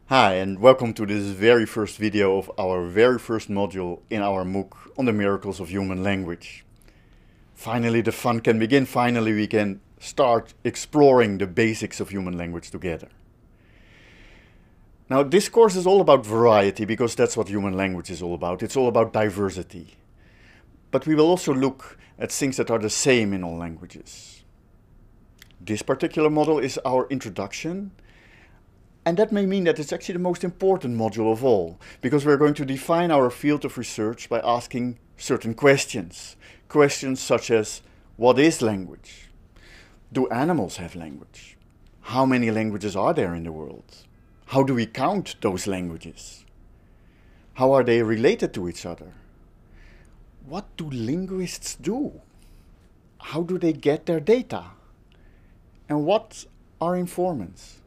Hi, and welcome to this very first video of our very first module in our MOOC on the miracles of human language. Finally, the fun can begin. Finally, we can start exploring the basics of human language together. Now, this course is all about variety because that's what human language is all about. It's all about diversity. But we will also look at things that are the same in all languages. This particular module is our introduction. And that may mean that it's actually the most important module of all, because we're going to define our field of research by asking certain questions. Questions such as, what is language? Do animals have language? How many languages are there in the world? How do we count those languages? How are they related to each other? What do linguists do? How do they get their data? And what are informants?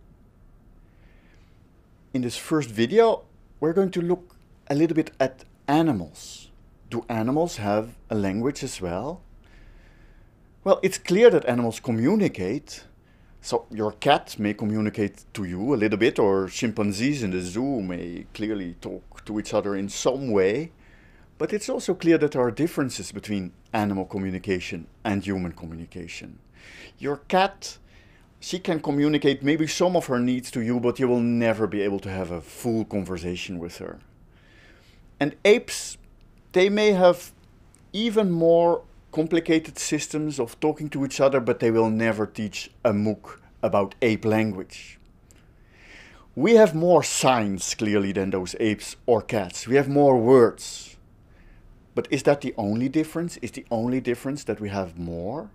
In this first video, we're going to look a little bit at animals. Do animals have a language as well? Well, it's clear that animals communicate. So your cat may communicate to you a little bit, or chimpanzees in the zoo may clearly talk to each other in some way. But it's also clear that there are differences between animal communication and human communication. Your cat, she can communicate maybe some of her needs to you, but you will never be able to have a full conversation with her. And apes, they may have even more complicated systems of talking to each other, but they will never teach a MOOC about ape language. We have more signs, clearly, than those apes or cats. We have more words. But is that the only difference? Is the only difference that we have more?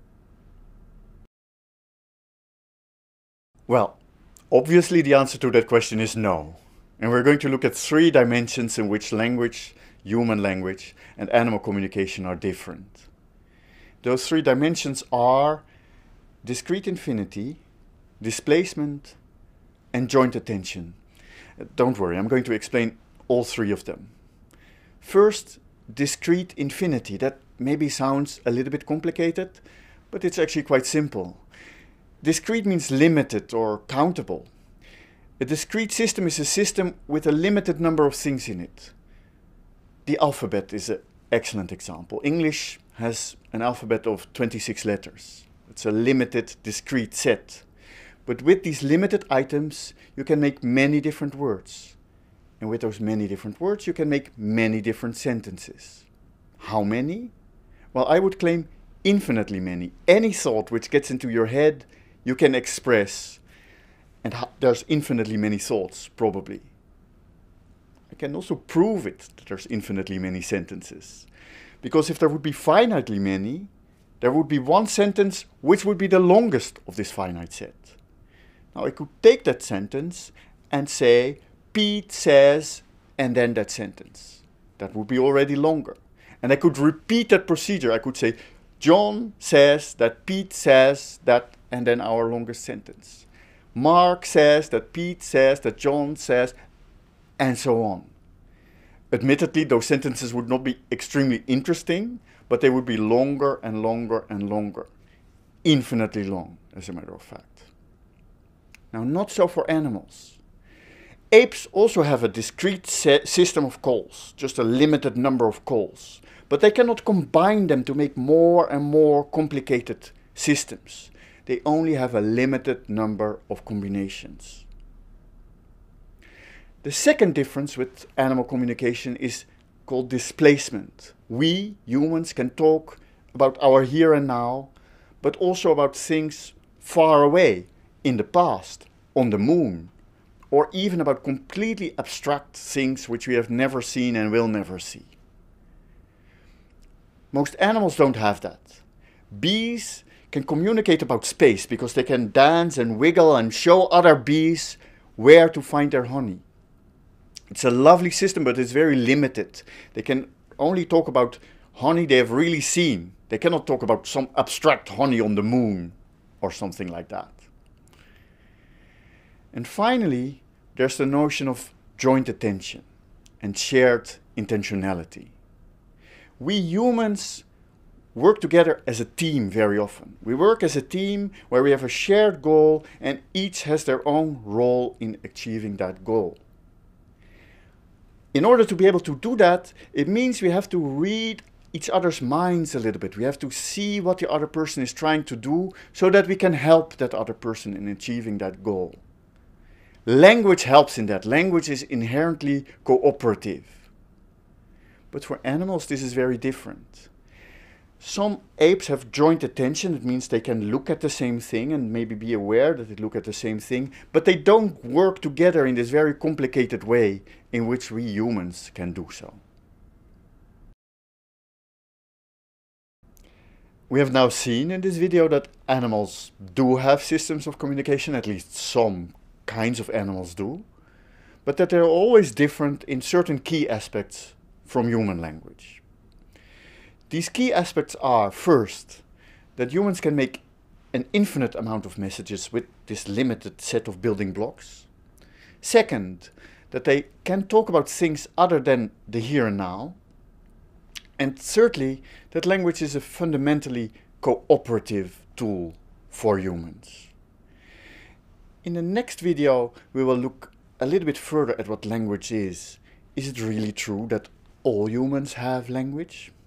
Well, obviously the answer to that question is no. And we're going to look at three dimensions in which language, human language, and animal communication are different. Those three dimensions are discrete infinity, displacement, and joint attention. Don't worry, I'm going to explain all three of them. First, discrete infinity. That maybe sounds a little bit complicated, but it's actually quite simple. Discrete means limited or countable. A discrete system is a system with a limited number of things in it. The alphabet is an excellent example. English has an alphabet of 26 letters. It's a limited, discrete set. But with these limited items, you can make many different words. And with those many different words, you can make many different sentences. How many? Well, I would claim infinitely many. Any thought which gets into your head, you can express, and there's infinitely many thoughts, probably. I can also prove it, that there's infinitely many sentences. Because if there would be finitely many, there would be one sentence which would be the longest of this finite set. Now I could take that sentence and say, Pete says, and then that sentence. That would be already longer. And I could repeat that procedure. I could say, John says that Pete says that, and then our longest sentence. Mark says that Pete says that John says, and so on. Admittedly, those sentences would not be extremely interesting, but they would be longer and longer and longer. Infinitely long, as a matter of fact. Now, not so for animals. Apes also have a discrete system of calls, just a limited number of calls. But they cannot combine them to make more and more complicated systems. They only have a limited number of combinations. The second difference with animal communication is called displacement. We, humans, can talk about our here and now, but also about things far away, in the past, on the moon, or even about completely abstract things which we have never seen and will never see. Most animals don't have that. Bees can communicate about space because they can dance and wiggle and show other bees where to find their honey. It's a lovely system, but it's very limited. They can only talk about honey they have really seen. They cannot talk about some abstract honey on the moon or something like that. And finally, there's the notion of joint attention and shared intentionality. We humans work together as a team very often. We work as a team where we have a shared goal and each has their own role in achieving that goal. In order to be able to do that, it means we have to read each other's minds a little bit. We have to see what the other person is trying to do so that we can help that other person in achieving that goal. Language helps in that. Language is inherently cooperative. But for animals, this is very different. Some apes have joint attention. It means they can look at the same thing and maybe be aware that they look at the same thing, but they don't work together in this very complicated way in which we humans can do so. We have now seen in this video that animals do have systems of communication, at least some kinds of animals do, but that they're always different in certain key aspects from human language. These key aspects are, first, that humans can make an infinite amount of messages with this limited set of building blocks. Second, that they can talk about things other than the here and now. And thirdly, that language is a fundamentally cooperative tool for humans. In the next video, we will look a little bit further at what language is. Is it really true that all humans have language?